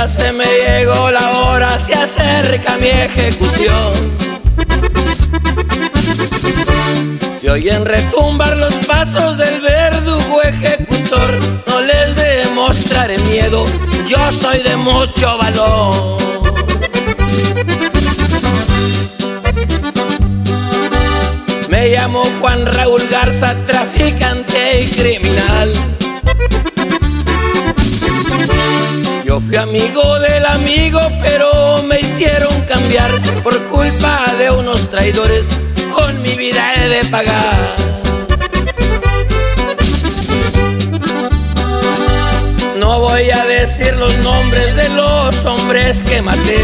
ya se me llegó la hora, se acerca mi ejecución. Se oyen retumbar los pasos del verdugo ejecutor. No les demostraré miedo, yo soy de mucho valor. Me llamo Juan Raúl Garza, traficante y criminal. Yo fui amigo del amigo, pero me hicieron cambiar. Por culpa de unos traidores, con mi vida he de pagar. No voy a decir los nombres de los hombres que maté.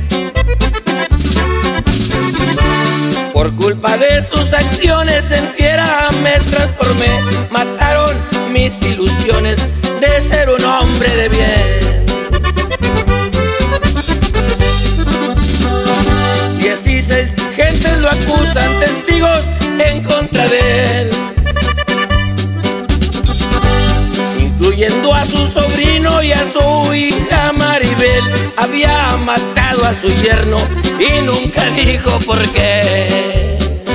Por culpa de sus acciones en fiera me transformé. Mataron mis ilusiones de ser un hombre de bien. 16 gentes lo acusan, testigos en contra de él, incluyendo a su sobrino y a su hija Maribel. Había matado a su yerno y nunca dijo por qué.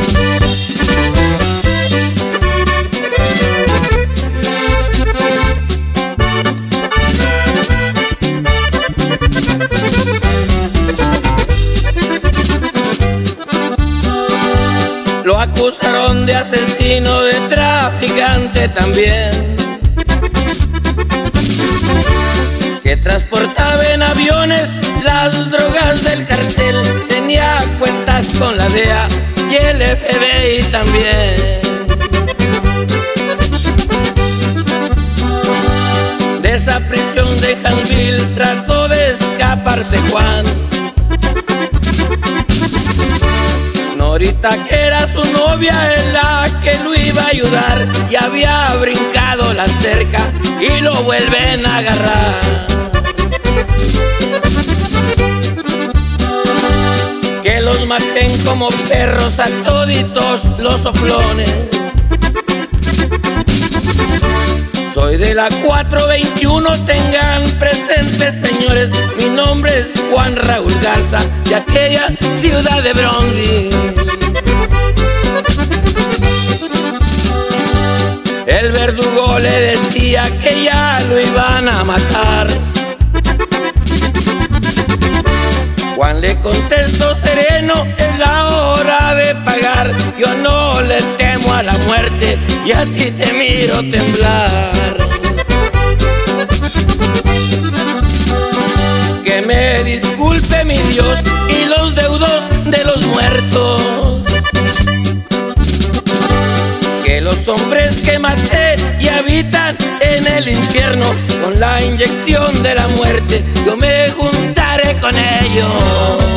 Lo acusaron de asesino, de traficante también, que transportaba en aviones las drogas del cartel. Tenía cuentas con la DEA y el FBI también. De esa prisión de Hanville trató de escaparse Juan. Norita, que era su novia, es la que lo iba a ayudar, y había brincado la cerca y lo vuelven a agarrar. Que los maten como perros a toditos los soplones. Soy de la 421, tengan presentes, señores. Mi nombre es Juan Raúl Garza, de aquella ciudad de Bronzeville. El verdugo le decía que ya lo iban a matar. Juan le contestó sereno, es la hora de pagar. Yo no le temo a la muerte y a ti te miro temblar. Que me disculpe mi Dios y los deudos de los muertos. Que los hombres que maté y habitan en el infierno, con la inyección de la muerte yo me juntaré con ellos.